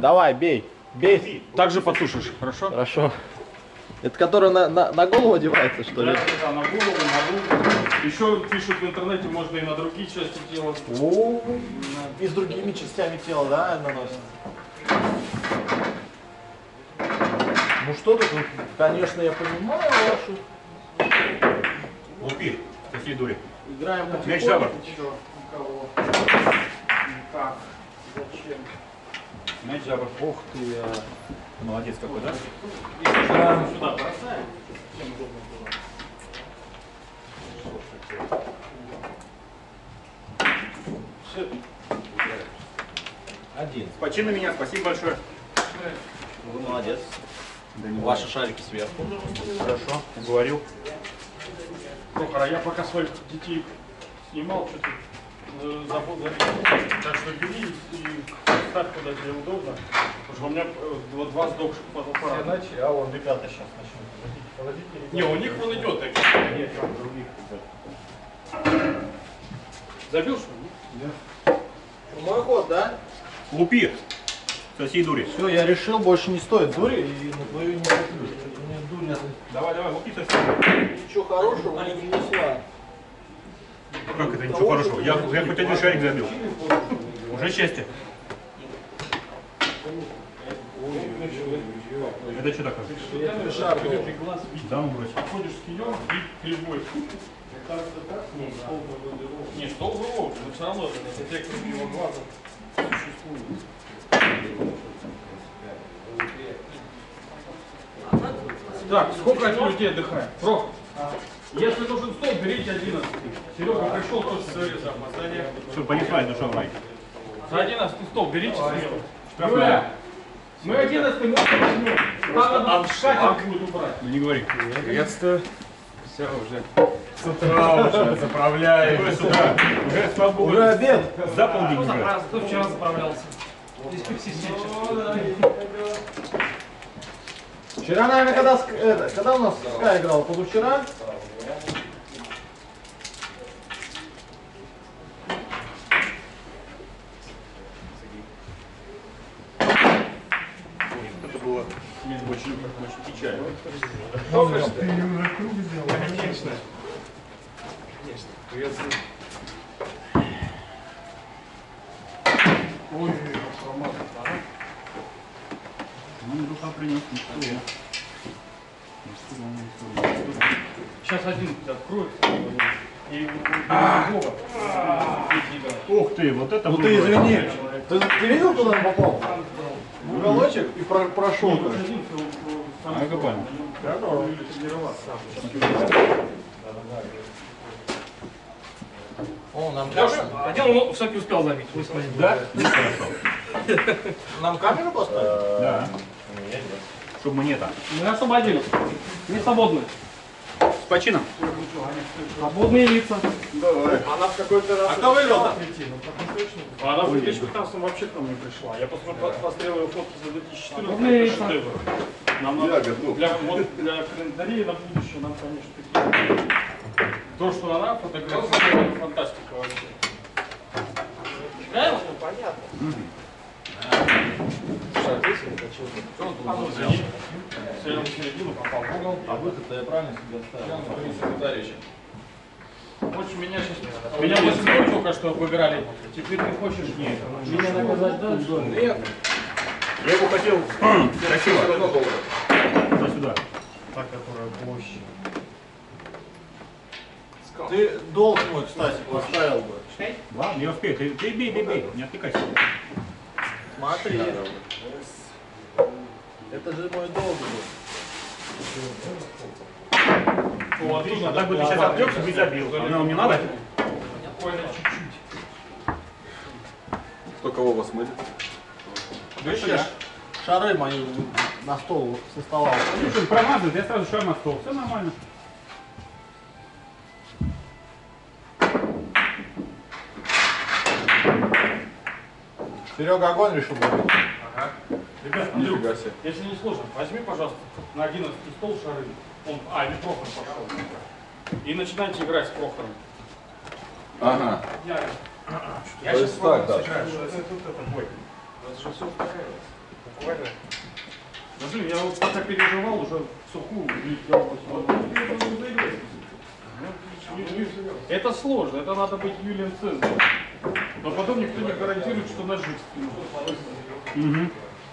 Давай, бей. Бей. Также потушишь, хорошо? Хорошо. Это который на голову одевается, что ли? Да, на голову, на руку. Еще пишут в интернете, можно и на другие части тела. И с другими частями тела, да, наносят? Ну что тут, конечно, я понимаю вашу. Лупи, какие дури. Играем на Мяч за борт. Кого? Как? Зачем? Мяч за борт. Ух ты. Молодец какой, да? Сюда бросаем. Всем удобно было. Один. С почином меня, спасибо большое. Вы молодец. Да не Ваши шарики сверху. Хорошо, уговорил. Прохор, а я пока своих детей снимал, что-то забыл зарезать. Так что бери и ставь куда тебе удобно. Потому что у меня два сдохших фотоаппарата. Все начали, а вон ребята сейчас начнут. Подождите, Не, у них он идет. нет, там других. Забил, что ли? Да. Мой ход, да? Лупи, соси дури. Все, я решил, больше не стоит дури, и на твою не куплю. Мне дури Давай, давай, лупи, соси. ничего хорошего не внесла. Как это ничего хорошего? Я хоть один шарик забил. Уже счастье. Это что такое? Шар был. Да, ну брось. Ходишь с кием и кривой. Не, стол вывод, но все равно это эффект его глаза существует. Так, сколько от людей отдыхаем? Прохор, если нужен стол, берите 11. Серега пришел, тоже с опоздания. Все, понеслась душа в рай. За 11 стол берите смело. Юля, мы 11 можем возьмем. Там надо шатер будет убрать. Ну не говори. Наконец-то все уже с утра уже заправляем. Какое с утра? Уже слава богу. Уже обед. За полдень уже. Кто вчера заправлялся? Здесь Пепси Вчера, наверное, когда у нас Скай играл? Позавчера? Это было очень печально. Конечно. Конечно. Ой, автомат. Ну, душа принес, ничего. Сейчас один откроет. И Бога. Ух ты, вот это Ну было. ты извини. Ты видел, куда он попал? В уголочек и прошел. А я понял. О, нам Один он все-таки успел забить. Да? Хорошо. Нам камеру поставить? Да. Чтобы мы не так. Мы освободили. Не свободны. С почином. Свободные лица. Она в какой-то раз... А кто выиграл-то? Она в 2015 вообще к нам не пришла. Я посмотрел ее фотки за 2014. Это шедевр. Нам надо для календарей на будущее нам, конечно, такие. То, что она фотографирует, фантастика вообще. Правильно? Понятно. Целом в середину попал в угол. А выход-то я правильно себе оставил? В общем, меня 8 гол только что обыграли. Теперь ты хочешь меня наказать дальше? Нет. Я его хотел красиво. Туда-сюда. Та, которая площадь. Ты долг мой, кстати, поставил бы. Ладно, я успею. Ты бей. Не отвлекайся. Смотри. Это же мой долг был. Отлично, так бы ты сейчас отвлекся, бы и забил. Но не надо. Буквально чуть-чуть. Кто кого вас мылит? Видишь, шары мои на стол со стола. Ну что, промазывает, я сразу шар на стол. Все нормально. Серега огонь решил быть. Ага. Ребят, Андрюк, Нифига себе. если не сложно, возьми, пожалуйста, на 11 стол шары. Или Прохор пошел. И начинайте играть с Прохором. Ага. Я То сейчас есть с вами так, да. сыграю. Что это бой? Это же все успокаивается. Скажи, я вот пока переживал, уже сухую делал. Это сложно, это надо быть Юлием Цезарем. Но потом никто не гарантирует, что ножи в спину. Угу.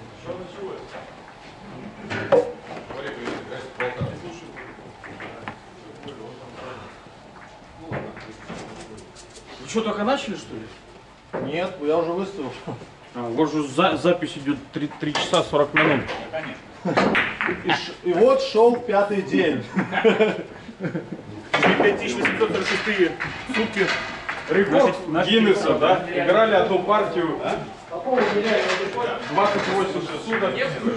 Вы что, только начали, что ли? Нет, я уже выставил. У вас же запись идет 3 часа 40 минут. И вот шел 5-й день. 5846 сутки. Рекорд Гиннесса, да? Играли одну партию 28 суток.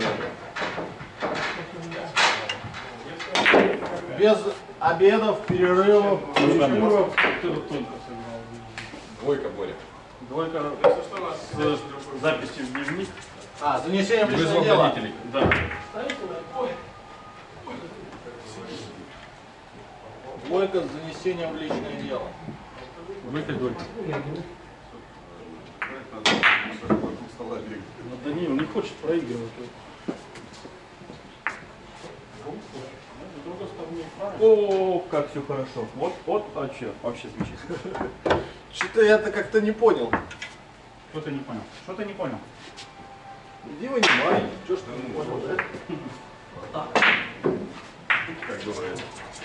Без обедов, перерывов, перекуров. Двойка, Боря. Двойка с записью в дневник. А, занесение в личное Вызвал дело. родителей. Да. Двойка с занесением в личное дело. Двойка, двойка. Ну, Данил не хочет проигрывать. О, как все хорошо. Вот вообще замечательно. Что-то я-то как-то не понял. Что ты не понял? Что ты не понял? Иди вынимай. Что ж ты не понял, да? Как говорят.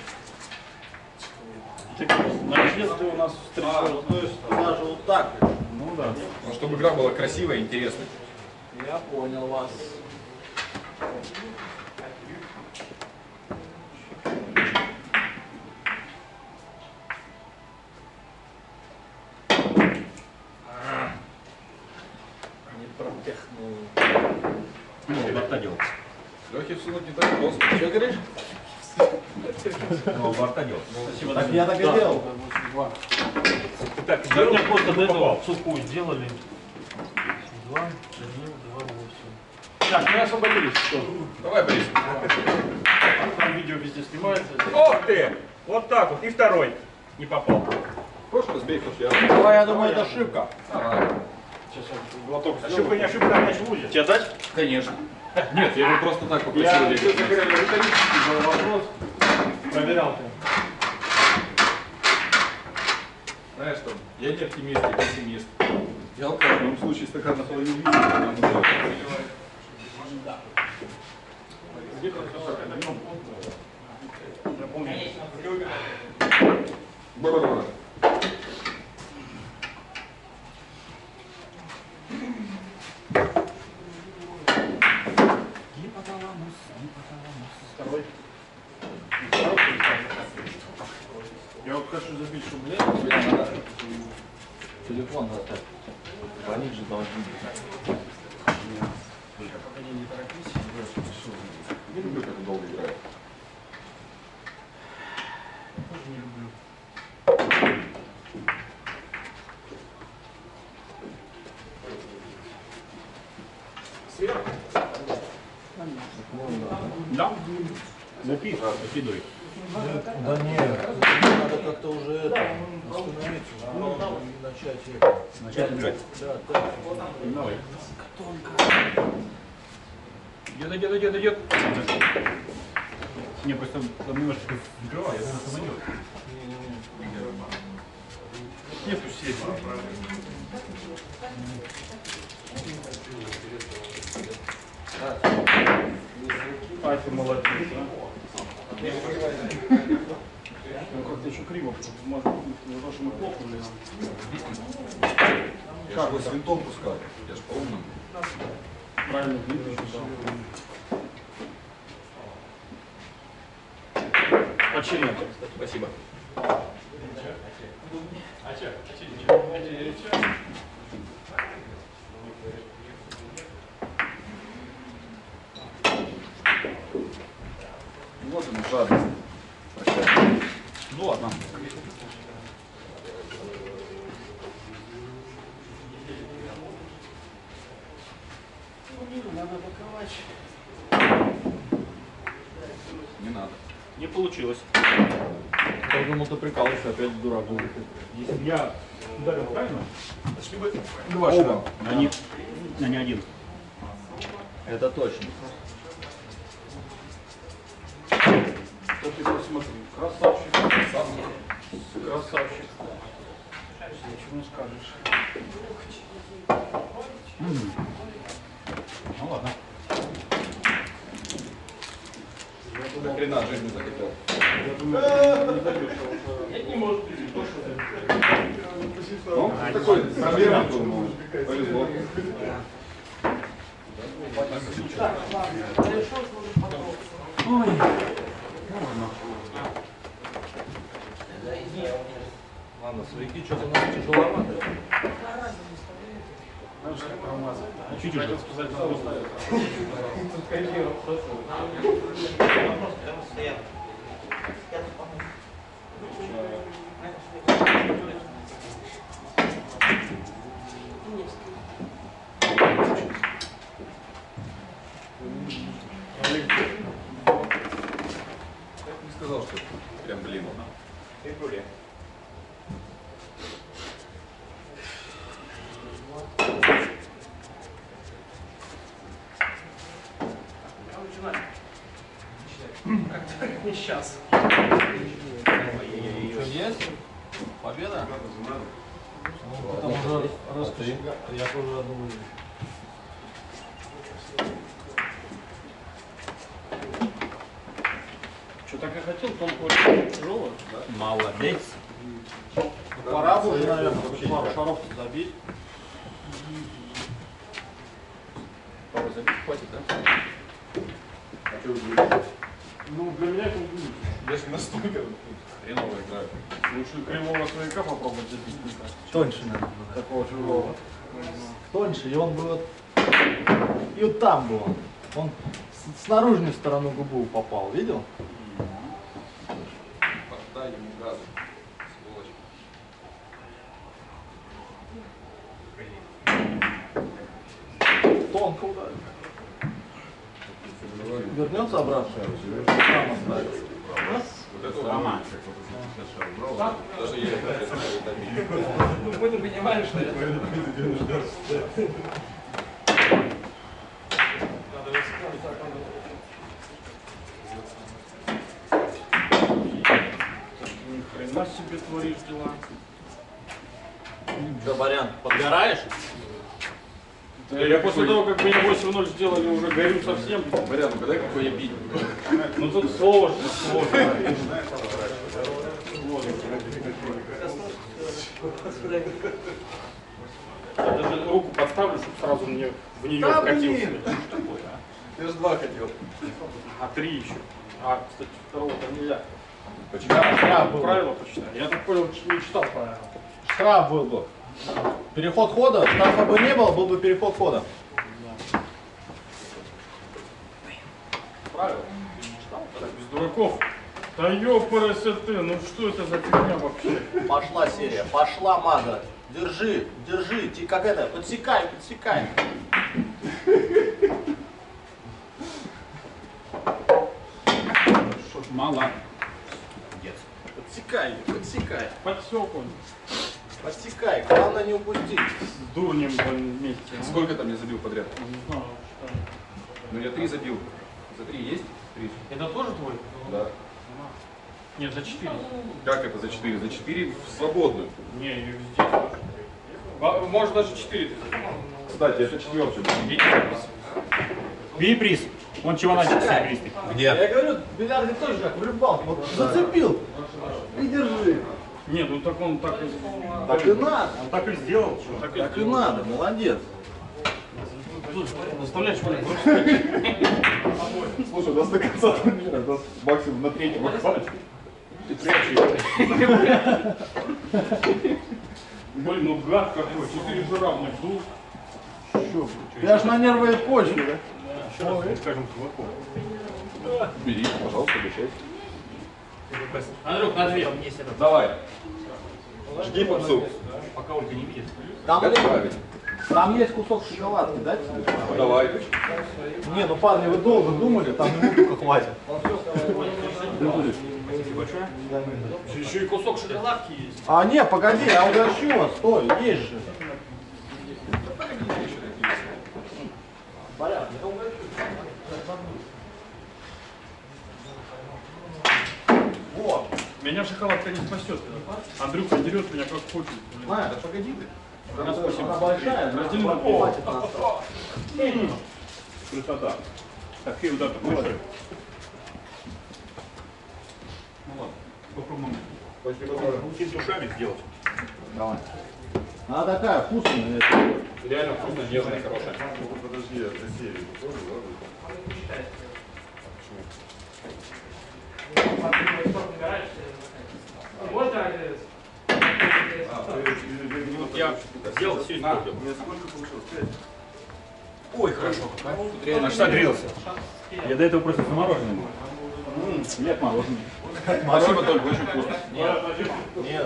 Наезды у нас встречаются. То есть туда же вот так. Ну да. Ну, чтобы игра была красивая и интересная. Я понял вас. Не пропихнул. Ну, борта делал. Лехе всунуть не так просто. Что говоришь? Ну, борта делал. Спасибо. Так я так и делал. Так, Да, мне просто до этого сухую сделали. 2, 1, 2, 8. Так, мы освободились. Что? Давай, Борис. Там видео везде снимается. Ох ты! Вот так вот. И второй. Не попал. В прошлый раз бей, потому что я... Давай, я думаю, это ошибка. Сейчас я глоток сделаю. Ошибка не ошибка, а мяч будет. Тебе дать? Конечно. Нет, я его просто так попросил. Я лечь. риторический был вопрос. Проверял ты. Знаешь что, я не оптимист, я пессимист. Я алкаш, в моем случае стакан наполовину видно, а нам уже... Я помню. Бра-бра-бра. Второй. Я вот хочу забить, чтобы Телефон оставь. Звонить же должны быть. Не люблю, как долго играет. Да? Запи, закидывай. Да нет, надо как-то уже это, остановить и начать это. Начать играть. Да, да. Давай. Идет. Не, просто там немножко закрывай, я думаю, что найдет. нету сети. А, ты молодец, а? Ну как-то еще криво, потому что может быть не то, что мы плохо или Я же его с винтом пускал. Я же по-умному. правильно видно, да. Почему? Спасибо. Вот он, жадность. Прощай. Ну ладно. Надо паковать. Не надо. Не получилось. Я думал, ты прикалываешься, опять дурак будет. Если бы я ударил правильно, Два шага. они один. Это точно. Да ты посмотри, красавчик. Красавчик. Ничего не скажешь. Ну ладно. Хрена жизнь не захотел. Я думаю, не дойдешь. Не может быть. Ну, такой проблема был, но повезло. Ой. Ладно, свояки что-то у нас тяжеловато. Знаешь, как промазать? Чуть Хотел уже. сказать, надо уставить. Не сказал, что прям блин. Не сейчас. Что, есть? Победа? Ну, там уже расскажи. Я тоже думаю. Что, так и хотел, тонкого тяжелого? Молодец. Пора бы уже, наверное, пару шаров забить. Пару забить хватит, да? А что вы Ну, для меня это будет. Даже настолько хреново играю. Лучше кривого свояка попробовать забить, мне кажется. Тоньше надо было. Такого тяжелого. Тоньше, и он бы вот... И вот там был он. Он с наружной стороны губы попал, видел? Дай ему газу, сволочь. Тонко ударил. Вернется обратно. Там оставится. Вот это вот. Даже я это представляю, это обидно. Ну, мы понимаем, что это. Ни хрена себе творишь дела. Что, Барян, подгораешь? Я после того, как меня 8-0 сделали, уже горю совсем. Марьян, ну когда какой я бить? Ну тут сложно. Я даже руку подставлю, чтобы сразу мне в нее Да, вкатился. блин. Что такое, а? Ты же два хотел. А 3 еще. А, кстати, второго там нельзя. Почему? Штраф был. Правила почитали. Я так понял, не читал правила. Штраф был бы. Переход хода. Штрафа бы не было, был бы переход хода. Правила? Так, без дураков. Да ёпарасы ты, ну что это за фигня вообще? Пошла серия. Пошла маза. Держи, держи. Как это? Подсекай, подсекай. Мало. Подсекай, подсекай. Подсек он. Подсекай. Главное не упустить. С дурнем блин, вместе. а? Сколько там я забил подряд? Не знаю, что. Ну я 3 забил. За 3 есть? 3. Это тоже твой? Да. Нет, за 4. Как это за 4? За 4 в свободную. Не, я везде тоже. Может даже 4 ты забил. Кстати, это четвертый. Бери приз. Вон чемоданчик серебристый. Я говорю, в бильярде тоже как в рыбалке. Вот зацепил. И держи. Нет, ну так он так и... Так и надо. Он так и сделал. Что? Так и надо. Молодец. Заставляешь меня Слушай, у нас до конца турнира, у нас максимум на третьем хватит. Ты Блин, ну гад какой, 4 же равных душ. Я ж на нервной почве, да? Еще раз скажем кулаком. Бери, пожалуйста, обещай. Андрюх, на 2. Давай. Жги попсу. Пока Ольга не видит. Там есть кусок шоколадки, дать тебе? Давай. Не, ну парни, вы долго думали, там минуту хватит. Спасибо большое. Еще и кусок шоколадки есть. А не, погоди, я угощу вас, стой, есть же. Порядок, я угощу. Вот. Меня шоколадка не спасет. Андрюха дерет меня как хочет. На, Да погоди ты. она большая, но Раздельно. хватит на стол. Красота. Так, и удар такой. Ну ладно, попробуем душами сделать. Давай. Она такая вкусная. Реально вкусно, нежная, хорошая. Подожди, это серию тоже, Я сделал все испортил. Ой, хорошо. Аж согрелся. Я до этого просто замороженный был. Нет, мороженое. Спасибо, только очень вкусно. Нет,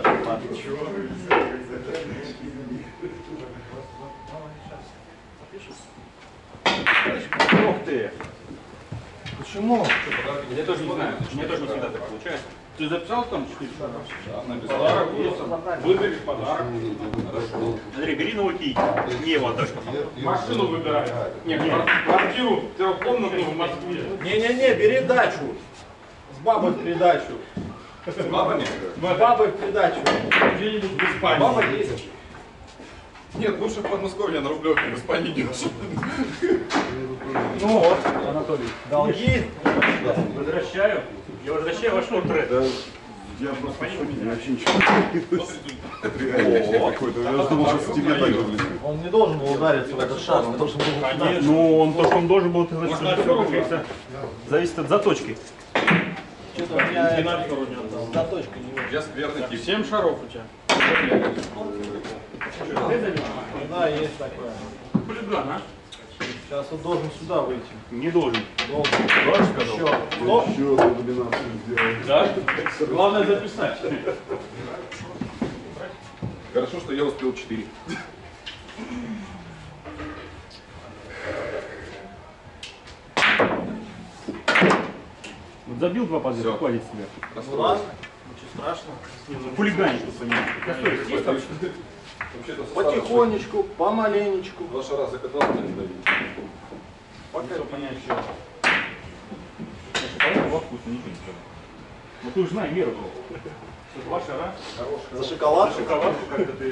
Ух ты! почему? Я тоже не знаю. У меня тоже не всегда так получается. Ты записал там 4? Да, написал. Подарок есть. Выбери подарок. Андрей, бери новый кий. Не его отдашь. Машину выбирай. Нет, квартиру трехкомнатную в Москве. Не-не-не, бери дачу. С бабой в придачу. С бабами? С бабой в придачу. Где-нибудь в Испании. Баба есть. Нет, лучше в Подмосковье, на Рублевке, в Испании дешево. Ну вот, Анатолий. Долги. Возвращаю. Я возвращаю ваш портрет. Я просто вообще ничего не какой-то. Я думал, что тебе так же близко. Он не должен был удариться в этот шар, он должен был удариться. Ну, он то, что он должен был, это как-то зависит от заточки. Что-то у меня Не надо вроде отдал. заточка не очень. Я скверный тип. 7 шаров у тебя. Да, есть такое. Хулиган, а? Сейчас он должен сюда выйти. Не должен. Должен. Должен, сказал. Еще. Стоп. Еще одну комбинацию сделать. Да? Главное записать. Хорошо, что я успел 4. Вот забил два подряд, Всё. хватит себе. Ну ладно, ничего страшного. Хулиганить, чтобы понимать. Вообще-то Потихонечку, помаленечку. 2 шара закатал, но не давил. Пока. Во вкусно, ничего не скажу. Вот ты уже знаешь меру. Что, 2 шара? За шоколад. Шоколадку как-то ты...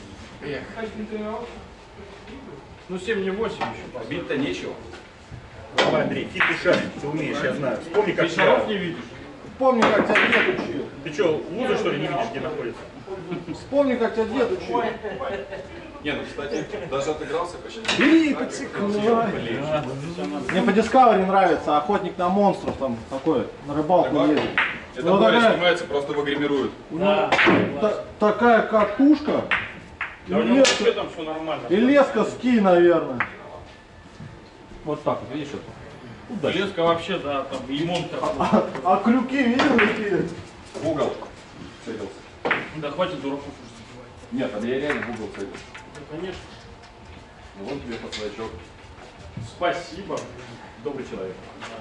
Ну 7 не 8 еще. Бить-то нечего. Давай, Андрей, фиг ушами, ты умеешь, я знаю. Вспомни, как Ты шаров не видишь? Вспомни, как тебя дед учил. Ты что, лузы, что ли, не видишь, где находится? Вспомни, как тебя дед учил. Не, ну, кстати, даже отыгрался почти. Бери, подсекай. Мне по Discovery нравится охотник на монстров, там такой, на рыбалку Рыбак? едет. Это Ну, Боря такая- снимается, просто его гримируют. У него такая катушка и, Да у него леска, вообще там все нормально. и леска ски, наверное. Вот так вот, видишь это? Леска вообще, да, там и монтер. А крюки видел какие? В угол целился. Да хватит дураков уже забивать. Нет, а я реально в угол целился. Ну конечно. Ну вон тебе подсвачок. Спасибо. Добрый человек.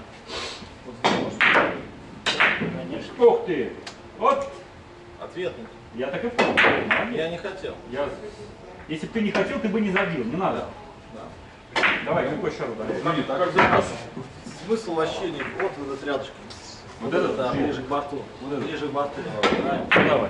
Конечно. Ух ты! Вот, Ответник. я так и понял. Молодец. Я не хотел. Если бы ты не хотел, ты бы не забил, не надо. Давай, какой шар ударил? Ну, так. Смысл вообще не... Вот этот рядышком. Вот этот? Да, ближе к борту. Ближе к борту. Правильно. Ну, давай.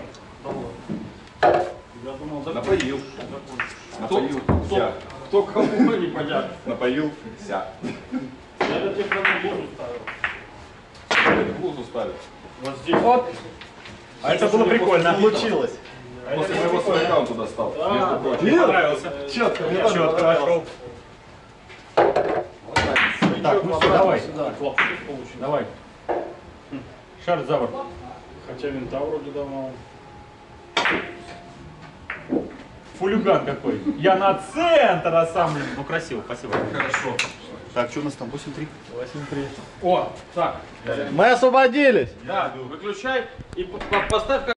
Я думал, да. Напоил. Напоил. Вся. Кто кому не понятно. Напоил. Вся. Я это тебе прямо лузу ставил. Это глузу ставят. Вот здесь. Вот. А это было прикольно. Получилось. После моего свояка он туда стал. Между прочим. Мне понравился. Четко, мне тоже Четко понравилось. вошел. Вот так. Так, ну Свечок все, обратно давай. сюда. Хлопцы получили. Давай. Шар за борт. Хотя винта вроде давно. Фулиган какой. Я на центр, а сам... Ну, красиво, спасибо. Хорошо. Так, что у нас там? 8-3? 8-3. О, так. Мы освободились. Да, выключай и поставь